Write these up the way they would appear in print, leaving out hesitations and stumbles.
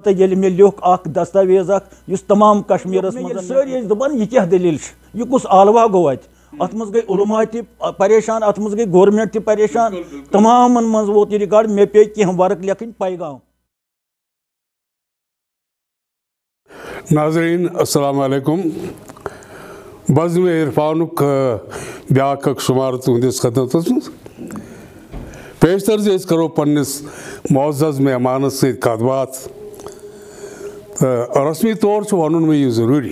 तो ये मे लिख दस्तावेज तमाम कश्मीर सारी दपान यह क्या दलील यह कुछ आलवा गो अत मज गई उलमा परेशान अत मज गई गवर्नमेंट परेशान तमाम मज वोत यह रिकॉर्ड मे पे कह वर्क लिखन पैगाम। नाज़रीन अस्सलाम वालेकुम। बज़्म इरफानुक ब्याक शुमार तुंदिस खदमतस मज पेशतर जे करो पन्निस मुअज़्ज़ज़ मेहमान से कथ बात रस्मी तौर से वन में यह जरूरी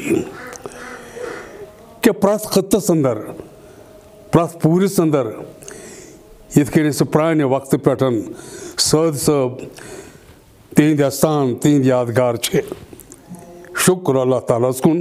कि प्रत खत्तस अंदर प्रत पूरिस अंदर यथ कन प्राने वक्त पे सद साहब तिंद आस्थान तिंद यादगार शुक्र अल्लाह ताला कुन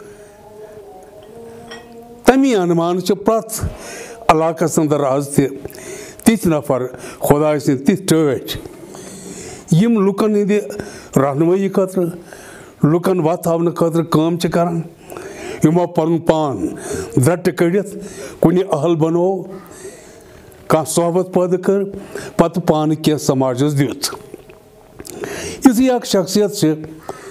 तमी अनुमान प्रत इलाकस अंदर आज तिथ नफर खुदा सद तिथ टच यम लुकन हंद रहनुमाई खतर लुकन वत हावन खतर काम करान यमो पन पान दट कड़ित कुन अहल बनो कह सोहबत पैदा कर पत पान कह समाजस दित इसी अख शख्सियत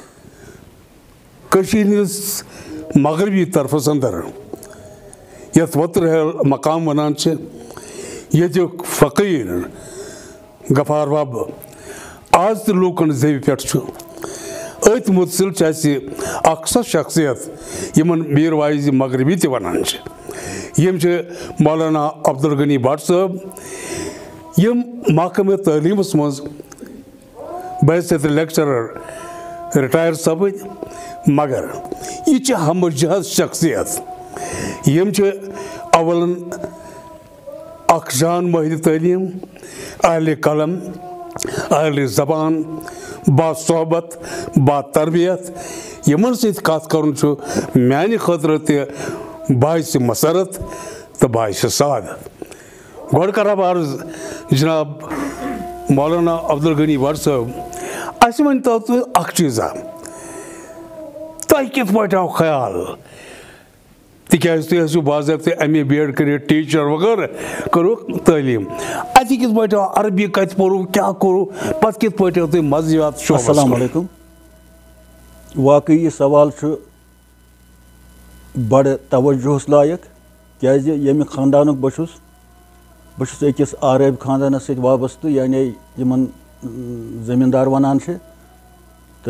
मगरबी तरफस अंदर यथ वत्रहल मकाम वनान युक फ़कीर गफार बब आज तो लूकन जेब पे अत मुतसिल सह शख्सियत यमन मीर वाइज मगरबी तनान यम मौलाना अब्दुल गनी भट्ट साहब यम महकमे तालीमस मज बहसियत लेक्चरर रिटायर सपद मगर यह हम जहज शख्सियत यम अवलन अख जान महिद तालीम अहल कलम अहल ज़बान बा सोहबत बा तरबियत यमन सत कत कर माने खतर त बायस मसरत तो बायस सादत गोड़ कर अर्ज जनाब मौलाना अब्दुल गनी भट्ट साहब अस वन तो अख चीज़ा तह कित पे आव ख्याल तिकाज तुम बाज़ाब्ते एम.ए. B.Ed कर टीचर वगैरह करो तालीम अत कित पे आव अरबी कत पो क्या करो पत कित पे आव तुम मज़ियात शोबस। अस्सलाम वालेकुम। वाकई यह सवाल बड़ तवज्जुहस लायक क्या यम खानदानुक बस अकिस आरब खानदानस सत वाबस्तु यानी यमन जमींदार वनान तो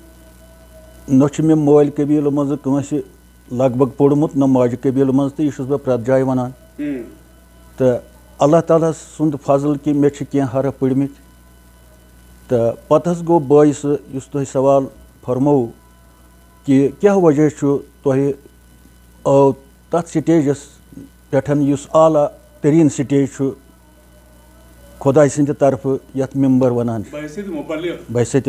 न मे मोल कबील मज कंस लगभग पोड़मुत न माज कबील मज तो यह बह प्रत जाय वनान तो अल्लाह ताला सुंद फजल कि मे कह हरफ पढ़मित तो पत गो बायस तुह सवाल फरमो कि क्या वजह तुह आओ तथ स्टेजस पे आला तरीन स्टेज खुदा सद तरफ यथ मेम्बर वनान बहसियत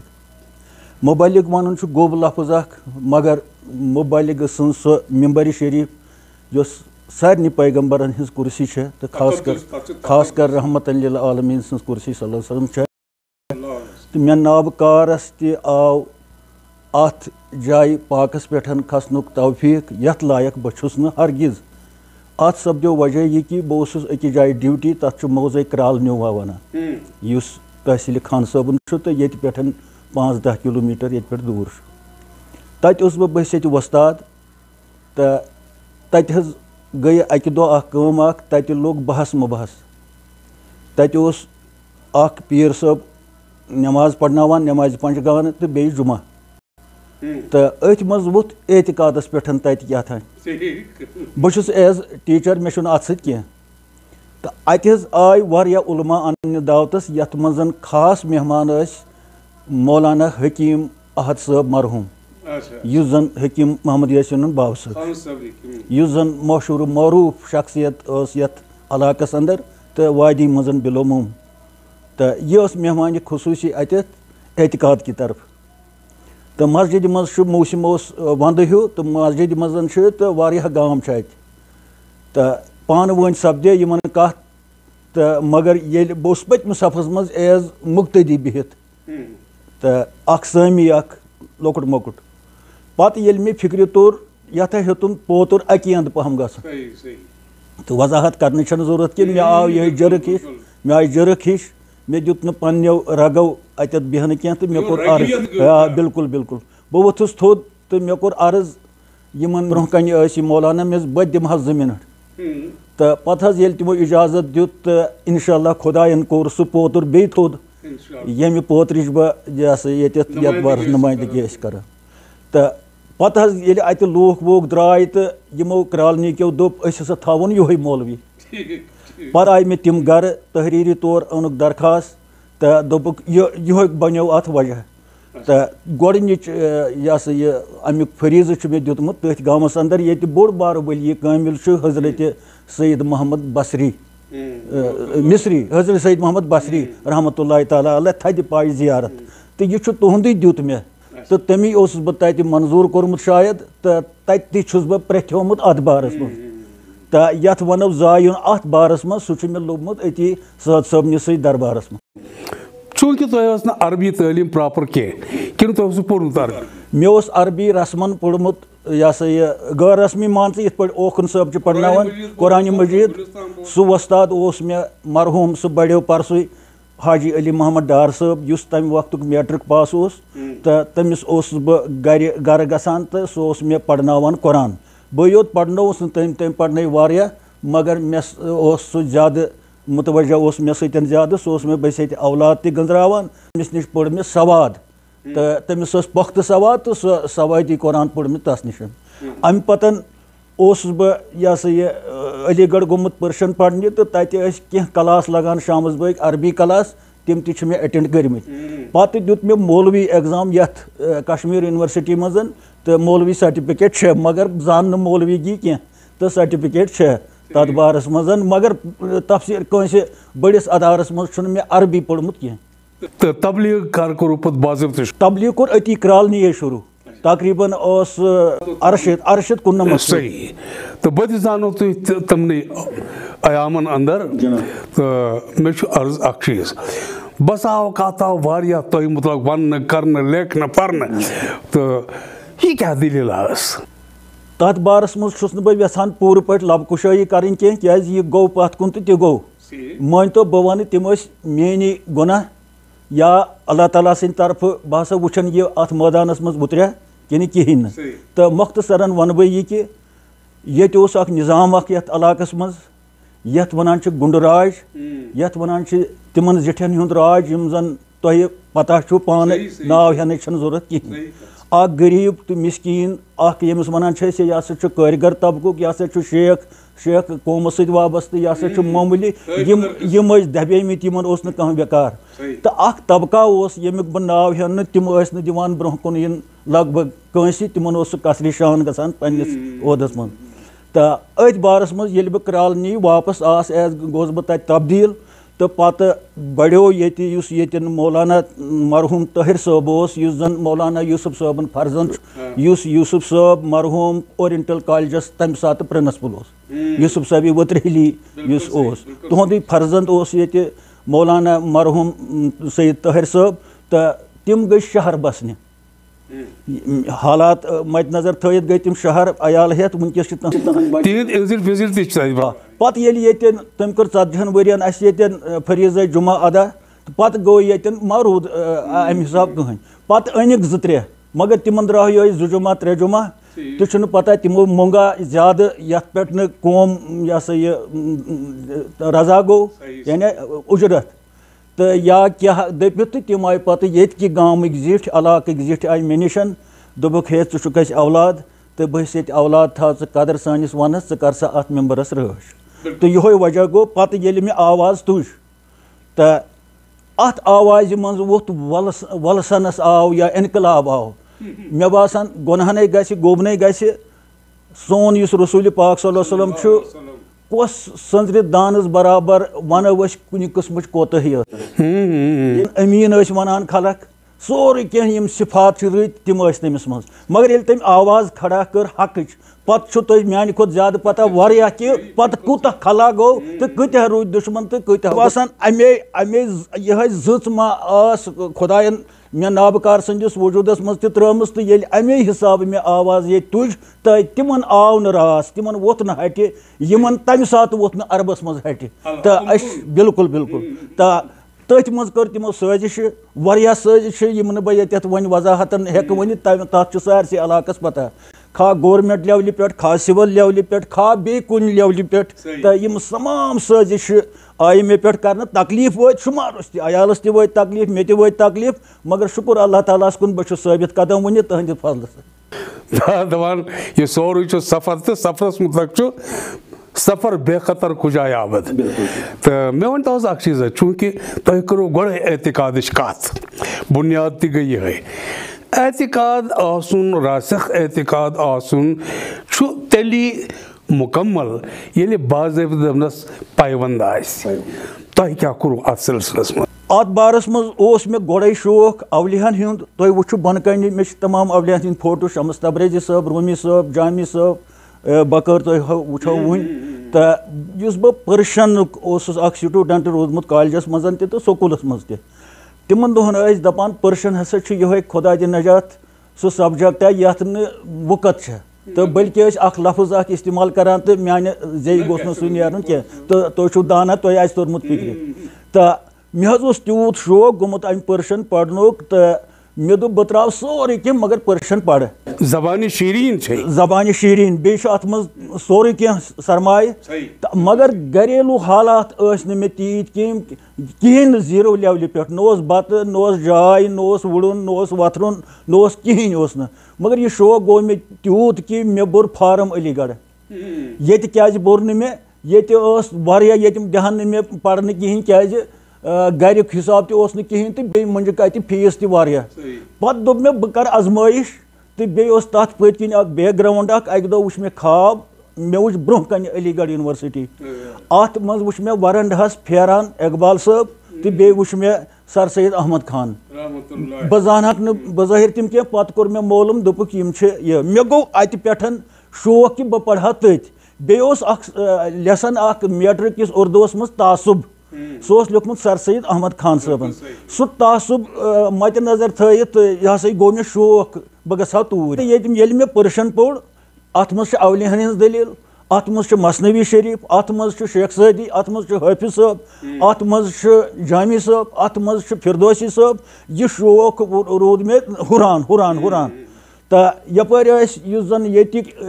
मुबलिग वन गोब लफ्ज़ मगर मुबलिग सं सो मेम्बर शरीफ जो सारे पैगम्बरन हज कुर्सी तो खास कर रहमत लिल आलमीन सं कुर्सी सल्लल्लाहु अलैहि वसल्लम तो मे नाब कारस आव अत जाय पाकस पे खसनुक तौफीक यथ लायक बहुस न हरगिज अत सपदो वजह यह कि बहुत अकिस जाय ड्यूटी तथ मौजे क्राल न्यूवा वनान युस तहसील खान साहबन तो ये पे 5-10 किलोमीटर ये दूर तत बह बहसियत वस्ताद तो तत गई अकि दह कम तत लोग बहस मुबहस तत पीर साहब नमाज पढ़नावान नमाज पंचगान तो बे जुमा तो अथ मज वोथ एतिकादस पे तत बहुत एज टीचर मे अत सत कह तो अत आय वारिया उलमा अन्न दावतस यथ मज खास मेहमान मौलाना हकीम अहद साहब मरहूम युस जन हकीम मोहम्मद यासीन बाव साहब युस जन मशहूर मरूफ शख्सियत यथ इलाकस अंदर तो वादी मजन बिलोमुम तो यह मेहमान खसूसी एतिकाद की तरफ तो मस्जिद मज मौसम वंद हूँ तो मस्जिद मजन तो वारिया गाम तो पान वन सपदे यमन कथ तो मगर ये बस पत्म सफस मज एज मुक्तदी बिहित तो अख सामी अख लोकुट मोकुट पत ये मे फिक्र तोर यथ हेतुन पोतुर अकी अंद पहम ग तो वजाहत करने जरूरत कि मे आव यह जरक हिश मे आय जरक हिश मे दित न पन्नेव रगो अतत बेहन कह तो मे कोर अर्ज बिल्कुल बिल्कुल बह वोथुस थोद तो मे कोर अर्ज यमन ब्रोह कन मौलाना मे बह दिमह 2 मिनट तो पत ये तमो इजाजत दित तो इंशाअल्लाह खुदायन कोर सह पोतर बे थोद यम पोतरिच बह ये बार नुमाइंदगी कर तो पत ये अत लूख वूख द्राय तो यमो क्रालनी क्यों दोप हसा थवन योह मौलवी पर आय मे तिम गर तहरीरी तौर ओनुक दरखास्त तो दोपुक यो बनो अत वजह तो गोडनिच यह अमुक फरीज मे दितमुत तथ गामस अंदर ये बोड़ बार वली कामिल हजरत सैयद मोहम्मद बसरी मिस्री हजरत सैयद मोहम्मद बसरी रहमतुल्लाह ताला अलैह थद पाय जियारत तो यह तुंदे दित मे तो तमी बह तत मंजूर कोर्मुत शायद तो तत बह प्रेथ्योमुत अत बारस मज तो यथ वनो जायुन अत बारस मज सह मे लोगमुत अति साद सबनिस दरबारस मज चूंकि तुम अरबी तालीम प्रॉपर कह तुम पोर्मुत अरबी मे अरबी रस्मन पोर्मुत यह सा यह गैर रस्मी मान इत पे ओखन साहब पढ़ान कुरान मजीद सह वस्ताद मे मरहूम सह बड़ो परसु हाजी अली मोहम्मद डार साहब उस तम वक्त मैट्रिक पास तो तमिस बह गर गसान तो सह मे पढ़ान कुरान बह योत पढ़नोस तम पढ़न वारिया मगर मे सह ज्यादा मुतवजह मे सतन ज्यादा सह मे बस औलाद ति गंजरावान तमिस निश पढ़ मे सवाद तो तमिस पुख्त सवाद तो सह सवादी कुरान पढ़ मे तस निश अम पतन बह यह सा यह अलीगढ़ गोमुत पर्शन पढ़ने तो तत कह क्लास लगान शामस बग अरबी क्लास तम ति मे अटेंड कर्मित पत दित मे मौलवी एग्जाम यथ कश्मीर यूनिवर्सिटी मज तो मौलवी सर्टिफिकेट मगर जान मौलवीगी कह तो सर्टिफिकेट तथ बारस मज मगर तफसीर कंस बड़िस अदारस मज मे अरबी पोर्मुत कह तो तबलीग कर बाज़ाब्त तबलीग कोर अति क्रालनी शुरू तकरीबन अरशद 19 सही तो बह जानो तमन अयामन अंदर तो मे अर्ज अ चीज बस आव कत आव वारिया तुम मुतलक वन करने लेखन पढ़ने तो यह क्या दलील तथ बारस मज बह यहान पूर पे लबकुशाई करें क्या यह गो पत कुन तो गो मान तो बह वन तम मेनी गुनाह या अल्लाह ताला सद तरफ बह हसा वुचन यह अत मैदानस मज उतरिया कि कहें तो मुख्तसरन वन बह यह कि ये निज़ाम इलाकस मज यथ वनान गुंडराज यथ वनान तिमन जिठन हुंद राज यम जन तुह पता पान नाव हेन जरूरत कहें अ गरीब तो मिस्कीन यमिस वनान यह कारीगर तबकुक यह शेख कौम सद वाबस्त यह मामूली यम दबेमित यमन कह बेकार तो तबका यमुक बह नाव हेन तम दिवान ब्रोह कुन लग भग कंस तिमन कसरी शान गसान पन्निस ओहदस मज तो अथ बारस मज ये बह क्रालनी वापस आस गोस बह तत तब्दील तो पत बढ़ो ये मौलाना मरहूम ताहिर साहब उस जन मौलाना यूसुफ साहबन फर्जन यूसुफ साहब मरहूम ओरिएंटल कॉलेजस तम सात प्रिंसिपल यूसुफ साहब वतरहली तुंद फर्जंद ये मौलाना मरहूम सैयद ताहिर साहब तो तम गई शहर बसने हालात मद्देनजर थत गई तम शहर अयाल हेत वनकस पत ये तम कर 40 वरियन फरीज जुमा अदा तो पत गो ये मरूद अम हिसाब कहें पत अनिक 2-3 मगर तिमन द्राह ये 2 जुमा 3 जुमा तो पता तमो मोंगा ज्यादा यथ पे कौम यह सा यह रजा गो यानी उजरत तो या क्या दपित तो तम आय पत ये गामिक जिठ इलाक जिठ आय मे निशन दोबुक हे च औलाद तो बस ये औलाद था कदर सानिस वनस कर सा अत मेम्बरस रश तो यह वजह गो पत ये मे आवाज तुज तो अत आवाज मज वोत वलसनस आव या इनकलाब आव मे बासान गुनहने गोबने सोन इस रसूल पाक सल्लल्लाहु अलैहि वसल्लम कस संजर दानस बराबर वनो कुन किस्म कोताही अमीन वनान खलक सोरे कह सिफात रत तम तमिस मज मगर ये तम आवाज खड़ा कर हक पत मानि खुद ज्यादा पता वारिया कि पत कूत खला गो तो कत्या रूद दुश्मन तो कत्या बासान अमे यह जच मा आस खुदायन मे नाबकार संदिस वजूदस मज त्रमस तो ये अमे हिसाब मे आवाज ये तुज तो तिमन आव न रास तिमन वोत न हटि यमन तम सात वोत न अरबस मज हटि तो बिल्कुल बिल्कुल तो तथ मज कर तिमो साजिश वारिया साजिश यम न बह ये वन वजाहतन हेक वन तथ सारसे इलाकस पता खा गवर्नमेंट लेवल पे खा सिविल लेवल पे खा बे कुन लेवल पे तो यम तमाम साजिश आय मे पे कर तकलीफ वो शुमारस तयालस तक तकलीफ मे तकलीफ मगर शुक्र अल्लाह ताला कुन बह साबित कदम वन तहद फजल दवान ये सोर सफर तो सफरस मुतलक सफर बेखतर खुजाय आबद तो मे वन तो चीज़ चूंकि तुम करो गोड़े एतिकाद कत बुनियाद ती गई है एतिकाद आसुन रासिख एतिकाद आसुन तेली मुकम्मल ये बाज़ाबित पायवंद तुम क्या करो अत सिलसिलस में अत बारस मज मे गोड़े शौक अवलियान हुंद तुम वो बन कन मे तमाम अवलियान हंद फोटो शमस तबरेज़ी साहब रूमी साहब जामी साहब बकर तुम वो वन तो बह पर्शन स्टूडेंट रोदमुत कॉलेजस मज तो स्कूलस मज तिमन दोहन दपान पर्शन हसा ये खुदा द नजात सह सब्जेक्ट यथ वक़्त तो बल्कि लफ्ज़ इस्तेमाल करान तो माने जे गोस सह नीरन कह तो तुम दाना तुम तोरमुत फिक्र तो मे तूत शौक गोमुत अम पर्शन पढ़नुक तो मे दोप बह त्राव सोरे कह मगर पर्शन पढ़ ज़बान शीरीन ज़बान शीरीन बे अत मज सोरे कह सरमाय मगर घरेलू हालात मे तीत कहें जीरो लेवल पे न बत न जाय न वुड़न न वथरुन न कहें मगर यह शौक गो मे तूत कि मे बोर फार्म अलीगढ़ ये क्या बोर मे ये दहान मे पढ़ने कहें क्या घर हिसाब तह कहें तो बे मंज कत फीस तह पत दोप मे बह कर आजमाइश तो बे तथ पत किन बैकग्राउंड अक दो वो मे ख्वाब मे वो ब्रोह कन अलीगढ़ यूनिवर्सिटी अत मज वो मे वरंडहस फेरान इकबाल साहब तो बे वो मे सर सैयद अहमद खान बह जानक बज़ाहिर तम कह पत कोर मे मालूम दोपुक मे गो अत पे शौक कि बह पढ़ा तथ बे लेसन मैट्रिक किस उर्दूस मज तासुब सह लिखमुत सर सैयद अहमद खान साहबन सह तासुब मत नजर थत यह हसा गो मे शौक बह गहा तूर ये मे पर्शन पोड़ अत मज अवलियान हज दलील अत मज मसनवी शरीफ अत मज शेख सदी अत मज हाफिज साहब अत मज जामी साहब अत मज फिरदौसी साहब यह शौक रूद मे हुरान हुरान हुरान तो यपर जन ये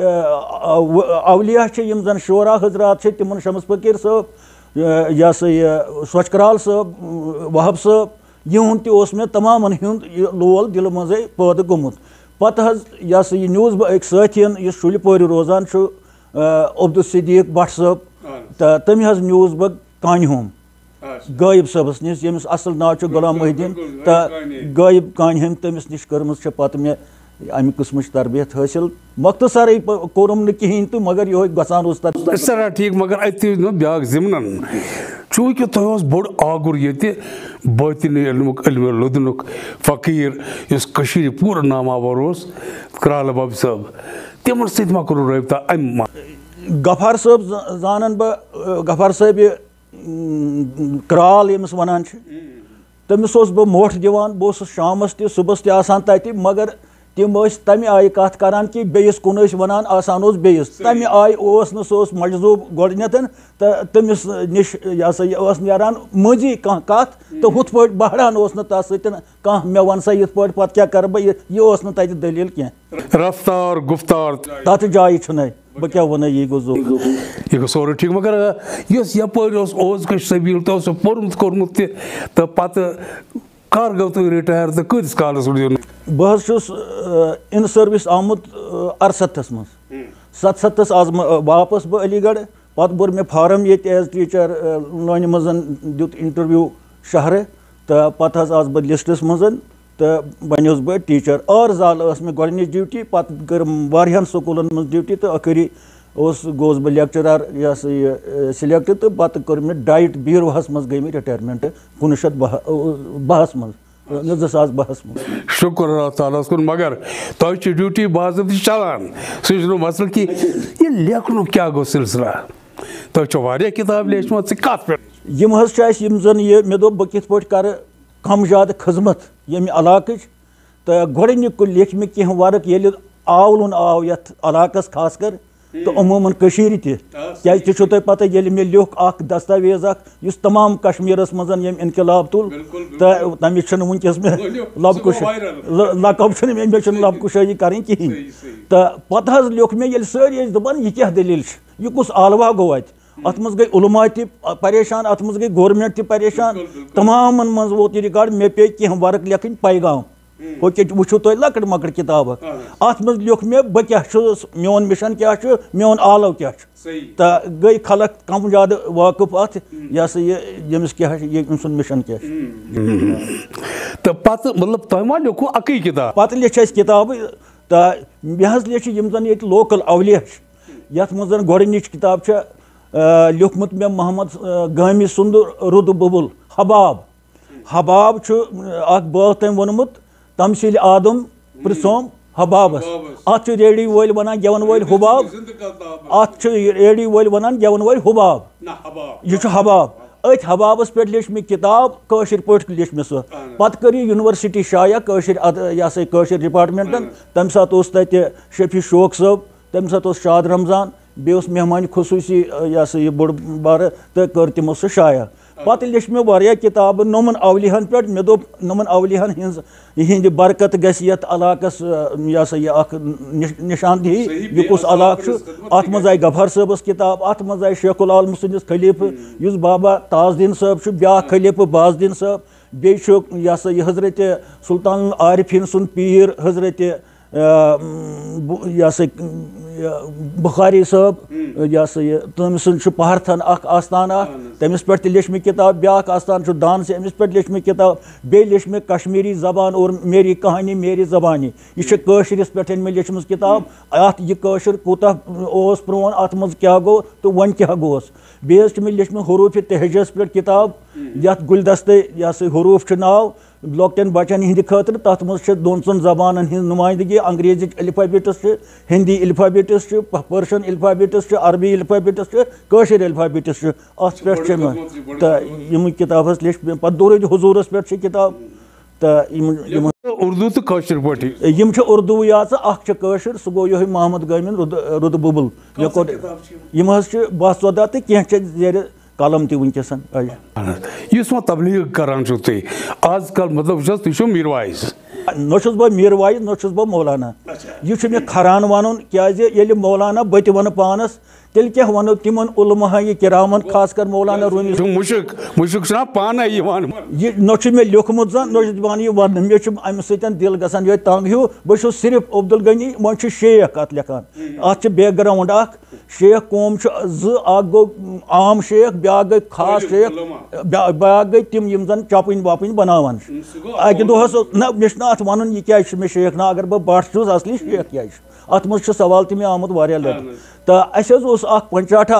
अवलिया जन शोरा हजरात तिमन शमस फकीर साहब यह सा यह स्वचकराल साहब वहब साहब यह तह मे तमाम लोल दिल मजे पैदा गोमुत पत यह सा यह न्यूज़ बह अक साथियन इस शुल पोर रोजान अब्दुल सदीक भट्ट साहब तो तम न्यूज़ बह कान हम गायब साहबस नश यमिस असल नाव गुलाम मोहिद्दीन तो गायब कान हम तमिस नश कर्म पत मे अमि किस्म तरबियत हासिल मख्तसर कोरम न कहें तो मगर यह गसान सर ठीक मगर अत ब्या जिमन चूंकि तुम बोड़ आगुर ये बातिन इल्म लुदनुक फकीर इस पूरा नामावर कराल बब साहब तिमन सत मा करो रबता अम गफार साहब जानन बह गफार साहब कराल यमिस वनान तमिस बह मोठ दिवान बह शामस तह सुबह तह मगर तम तमि आय कत करान कि बेस कुन वनान आसान बेस तमि आय सह मजजूब गोडनेथ तो तमिस नश यह सा यह नारान मजी कह कत तो हुथ पे बहरान तथ सह मे वन सा ये पे क्या कर बह यह तत दलील कह रफ्तार गुफ्तार तथ जाय बह क्या वन यह गो यह गो सोरे ठीक मगर यपर सबील तो पोर्मुत कोर्मुत तो पत कर गो तुम रिटायर तो कस कालस बह इन सर्विस आमुत 68 मज 77 आज वापस बह अलीगढ़ पत बोर मे फार्म ये एज टीचर लोन मज दुत इंटरव्यू शहर तो पत आज बह लिस्टस मज तो बनिस बह टीचर जाल मे गोडनिच ड्यूटी पत कर वारियान स्कूलन मज ड्यूटी तो अखरी गोस बह लेक्चरर यह सा सिलेक्ट तो पत कर मे डाइट बीरवहस मज गई मे रिटायरमेंट 1912 मज 2012 मज शुक्र अल्लाह ताला कुन मगर तुम ड्यूटी बाज़ाबित चलान सह मसल कि यह लेखन क्या गो सिलसिला तुम वारिया किताब लेचमत कत पे यम जन ये मे दोप बह कित पे कर कम ज्यादा खिदमत यम इलाक तो गोडनिक लेख मे कह वर्क ये आवलुन आव यथ इलाकस खास कर तो अमूमन कशीर ति क्या तुम पता ये मे लिख दस्तावेज इस तमाम कश्मीरस मज यम इनकलाब तुल तो तमिस वनकस मे लबकुश लकब मे लबकुशाई कर कहें तो पत लिख मे ये सारी दपान यह क्या दलील यह कुछ आलवा गो अत मज गई उलमा ति परेशान अत मज गई गवर्नमेंट ति परेशान तमाम मज वोत रिकॉर्ड मे पे कह वर्क लिखन पैगाम वो तुम लकट मकट किताब अत मज लिख मे बह क्या मोन मिशन क्या मोन आलव क्या तो गई खलक कम ज्यादा वाकिफ अत यह सा यमिस क्या मिशन क्या तो पत मतलब तुम लिखो अकी किताब पत लिख किताब तो मे लिख जन ये लोकल अवलिया यथ मज गोडनिच किताब लिखमुत मे मोहम्मद गामी सुंद रुद बुबुल हबाब हबाब बात तम वोनमुत तमसील आदम प्रसोम हबाबस अत रेडी वोल वन गेवन वोल हुबाब अत रेडी वोल वन गेवन वोल हुबाब यह हबाब अथ हबाबस पे लिख मे किताब कशिर पट लिख मे सह पत कर यूनिवर्सिटी शाया कशिर यह सा कशिर डिपार्टमेंटन तम सात तत शफी शोक साहब तम सात शाद रमजान बे मेहमान खसूसी यह सा बोड़ बार तो कर तमो सह शाया पत लिख मे वारिया किताब नमन अवलिहन पे मे दोप नमन अवलिहन हिंद बरकत गस यथ इलाकस यह सा यह निशानदेही यह कुछ इलाक अत मज आई गफर साहबस किताब अत मज आई शेखुल आलम सदिस खलीफ इस बाबा ताजदीन साहब ब्या खलीफ बाजदीन साहब बे यह सा यह हजरत सुल्तान आरिफीन सुन पीर हजरत यह सा बुखारी साहब यह सा तम सुन पहरथन आस्थान तमिस पे लिख मे किताब ब्या आस्थान दान से अमिस पे लिख मे किताब बे लिख मे कश्मीरी जबान और मेरी कहानी मेरी जबानी यह कशिरस पे मे लिखम किताब अत यह कशिर कूता प्रोन अत मज क्या गो तो वन क्या गोस बे मे लिख मे हरूफ तहजस पे किताब यथ गुलदस्ते यह सा हरूफ नाव लॉकटेन बचन हिंद खतर तथ मज दोन जबान हज नुमाइंदगी अंग्रेजी अल्फाबेटस हिंदी अल्फाबेटस पर्शियन अल्फाबेटस अरबी अल्फाबेटस कशिर अल्फाबेटस अत पे तो यम किताब लिख पे दूर हुजूरस पे किताब तो उर्दू तो कशिर पटी यम उर्दू या कशिर सह गो यह मोहम्मद गामिन रुद बुबुल यम 12-14 तो कह जेर कलम ति वनकसन इस तबलीग करान आजकल मतलब तुम मीरवाइज न बह मीरवाइज न बह मौलाना यह मे खरान वन क्या मौलाना बह वन पानस तेल क्या वनो तिमन उलमा किरामन खासकर मौलाना रूमी मुशक पान यह न मे लिखमुत जन न वन मे अम सतन दिल गसान यह तंग हूँ बह सिर्फ अब्दुल गनी वो शेख अत लिखान अत बैकग्राउंड शेख कौम गो आम शेख ब्या गई खास शेख ब्या गई तिम यम जन चपन वपन बनावान अकि दोहस न मे अत वन यह क्या मे शेख ना अगर बह बट छुस असली शेख क्या अत मज सवाल तमें आमुत वारिया लट तो अस पंचाठा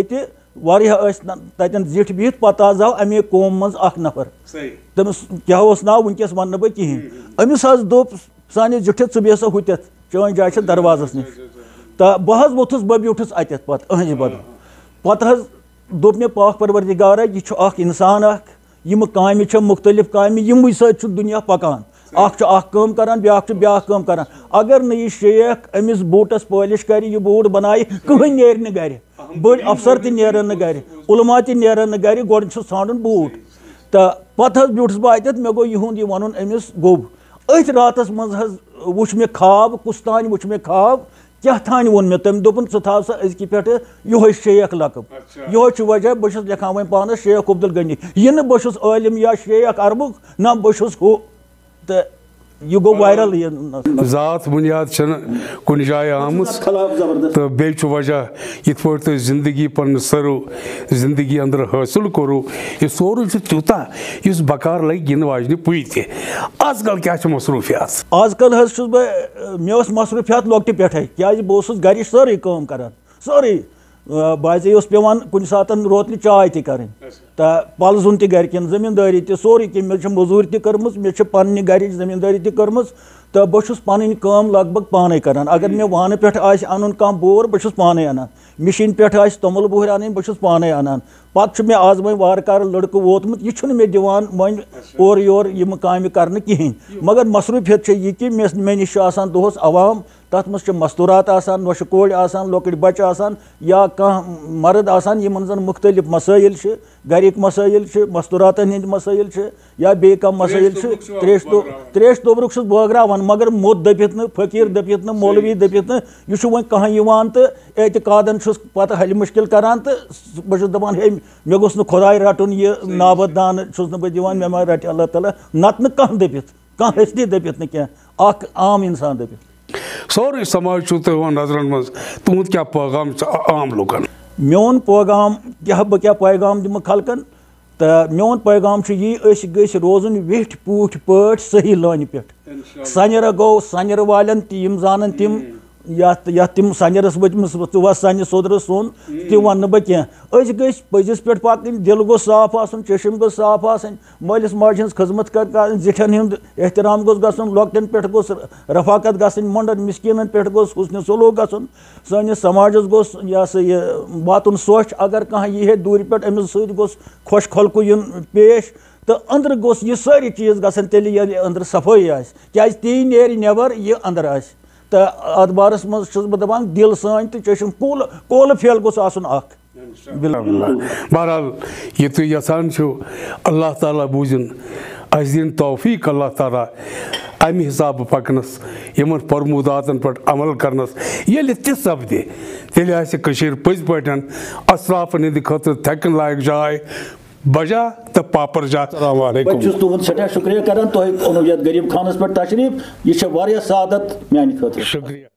तन जिठ बिहत पत आज आव अमे कौम मज नफर तमिस क्या नाव वनकस वन बह कहें अमिस दोप सानि जिठित छु बेसा हुत चन जाय दरवाजस नश तो बह वोथुस बह ब्यूठस अत पत अहज बद पत दोप मे पाक परवरदिगारा यह इंसान यम काम मुख्तलिफ काम यमो सत दुनिया पकान काम करान ब्या काम करान अगर न यह शेख अमिस बूटस पॉलिश कर यह बूट बनाए कहीं नेर गर बड़ अफसर तह नेरन गर उलमा तह नेरन गर गोड ान बूट तो पत ब्यूठस बह अत मे गो यह वन अमिस गोब अथ रातस मज वुच मे ख्वाब कुछ तान वुच मे ख्वाब क्या थान वोन मे तम दोपन थ सा अजक पे यह शेख लकब यह वजह बह लिखान वो पानस शेख अब्दुल गनी यह बह आलिम या शेख अरबुक ना बह हु तो यह गो वायरल ज़ात बुनियाद कुन जाए आमुत तो बे वजह इत पे जिंदगी पन सरो जिंदगी अंदर हासिल करो यह सोर तूता इस बकार लग गिन वाजन पुई आजकल क्या मसरूफियात आजकल मे मसरूफियात लोकटे पे क्या बह गर सारी काम करान सारी बाजे पेवान कुन सात रोतन चाय तह कर पलजुन तह गरकन जमींदारी तह सोरी कि मे मजूर तह कर्म मे पन्ने गर जमींदारी तह कर्म तो बहुत पानी काम लगभग पाने करान अगर मे वान पे अन कह बोर बहुत पाने अनान मशीन पे तोमुल बुहर अन बहुत पाने अनान पत् मे आज वो वार लड़कू वोतमुत यह मे दिवान वन और योर यम काम कर कहें मगर मसरूफियत यह कि मे नश दोहस अवाम तथ मज मस्तूरात नोश कोड़ लकट बच या कह मर्द यमन जन मुख्तलिफ मसाइल गरिक मसाइल मस्तूरात हंद मसाइल या बे कह मसाइल त्रेश तोबरुक बोगरावान मगर मोद दपित न फकीर दपित न मौलवी दपित न यह वो कह तो एतकादन पत हल मुश्किल करान तो बस दपान हे मे गोस खुदाई रटुन यह नाबदान बह दिवान मे मा रट अल्लाह ताला नत न कह दपित कह हस्ती दपित न क्या आम इंसान दपित सोरे समाज नजरन मज तुंद क्या पैगाम आम लुकन मोन पैगाम क्या बह क्या पैगाम दिम खलकन तो मोन पैगाम यह गई रोजन वेठ पूठ पट सही लान पे सनर गो सनर वालन यम जान तिम या तिम सनरस वचमस व सन सोदर सोन ति वन बह कह गई पजिस पे पकन दिल गो साफ आसन चशम गो साफ आसन मालिस माज हज खदमत कर जिठन हंद एहतराम गोस गसन लॉकटन पे गोस रफाकत गसन मंडन मिस्किनन पे गोस हुस्न सलूक गसन सानिस समाजस गोस या यह वातुन सोच अगर कह यह दूर पे अमिस सत गोस खुश खलकु इन पेश तो अंदर गोस यह सारी चीज गसन तेल अंदर सफाई आस क्या ती नेर नेबर यह अंदर आस तो अत बारस मज बह दपान दिल सान तो चशम कोल फेल गोस आसन अख बहरहाल ये तुम यसान अल्लाह ताला बूझन अस दिन तौफीक अल्लाह ताला अमि हिसाब पकनस यमन फरमूदातन पे अमल करनस ये ति सपदे तेल पज पे असराफन हंद खतर थकन लायक जाय बजा तो पापर जा तुहद सठा शुक्रिया करान तुह ओनु यथ गरीब खानस पे तशरीफ यह सादत मान खतर शुक्रिया।